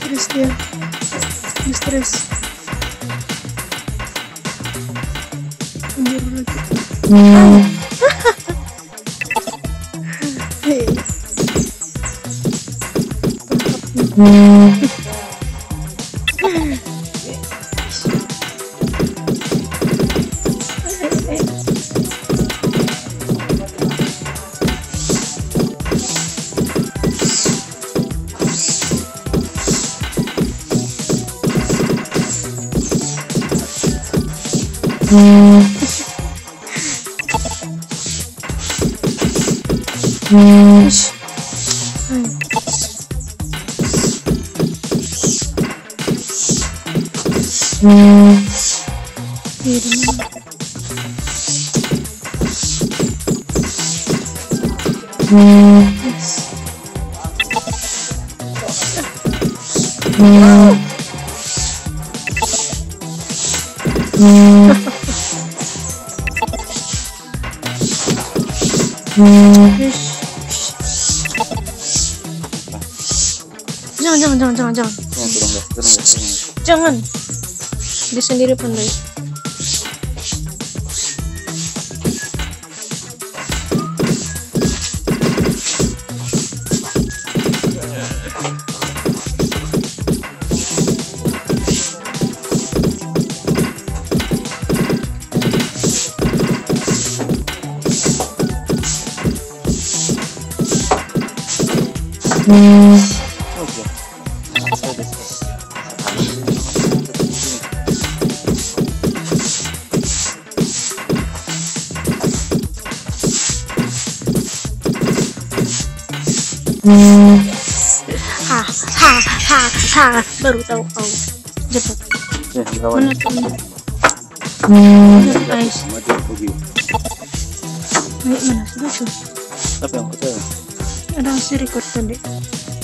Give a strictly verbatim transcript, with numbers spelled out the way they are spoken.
Stres dia. Stres. Mundur lagi. Hmm. Hei. Hmm. Hmm. Hmm. Hmm. Hmm. Hmm. Hmm. Hmm. Jangan, jangan, jangan, jangan, jangan. Turun, turun, guys. Turun, guys. Turun, guys. Jangan. Dia sendiri pandai. Hmm. Oke. Saya udah selesai. Hmm. Ha, ha, ha, ha. Baru tahu kau. Cepat. Ya, lawan. Mana tuh? Hmm. Guys, Maju, pergi. mana sudah tuh? Apa yang kecil? Ada hasil record tadi.